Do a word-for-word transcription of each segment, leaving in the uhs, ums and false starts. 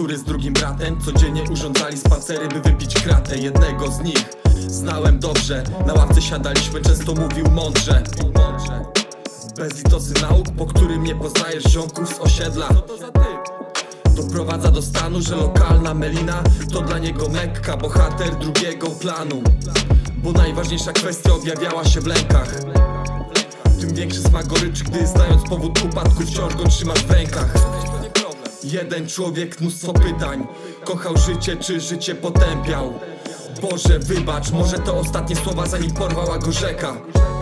który z drugim bratem codziennie urządzali spacery, by wypić kratę. Jednego z nich znałem dobrze, na ławce siadaliśmy, często mówił mądrze. Bez litosy nauk, po którym nie poznajesz ziomków z osiedla. Doprowadza do stanu, że lokalna melina to dla niego Mekka, bohater drugiego planu. Bo najważniejsza kwestia objawiała się w lękach. Tym większy smak goryczy, gdy znając powód upadku wciąż go trzymasz w rękach. Jeden człowiek, mnóstwo pytań. Kochał życie, czy życie potępiał? Boże, wybacz, może to ostatnie słowa, zanim porwała go rzeka.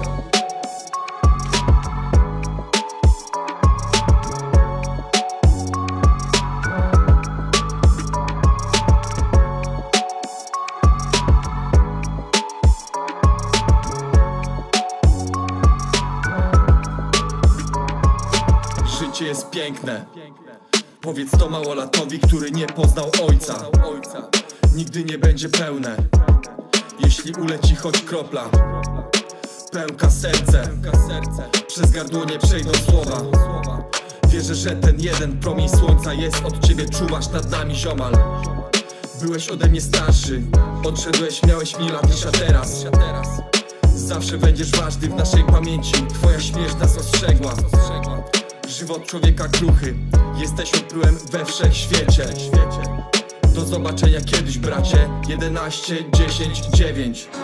Życie jest piękne. Powiedz to małolatowi, który nie poznał ojca. Nigdy nie będzie pełne, jeśli uleci choć kropla. Pełka serce, przez gardło nie przejdą słowa. Wierzę, że ten jeden promień słońca jest od ciebie, czuwasz nad nami, ziomal. Byłeś ode mnie starszy, odszedłeś, miałeś mniej lat niż a teraz. Zawsze będziesz ważny w naszej pamięci, twoja śmierć nas ostrzegła. Żywot człowieka kruchy, jesteś opryłem we wszechświecie. Do zobaczenia kiedyś, bracie. Jedenaście, dziesięć, dziewięć.